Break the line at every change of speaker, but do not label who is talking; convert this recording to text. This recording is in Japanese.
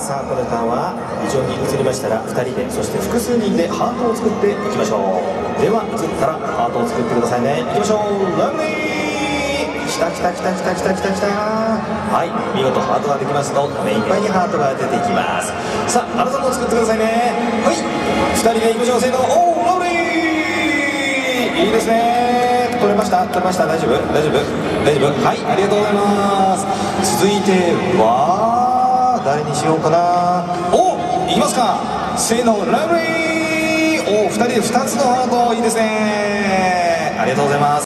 さあこのターンは非常に移りましたら2人でそして複数人でハートを作っていきましょう。では移ったらハートを作ってくださいね。いきましょう。ラブリーきたきたきたきたきたきたきた。はい、見事ハートができますと目いっぱいにハートが出ていきます。さああなたも作ってくださいね。はい、2人でいきましょう。せーの。おー、ラブリー、いいですね。取れました、取れました。大丈夫大丈夫大丈夫。はい、ありがとうございます。続いては誰にしようかな。お、いきますか。せーの。ラブリー。お、2人で2つのハート、いいですね。ありがとうございます。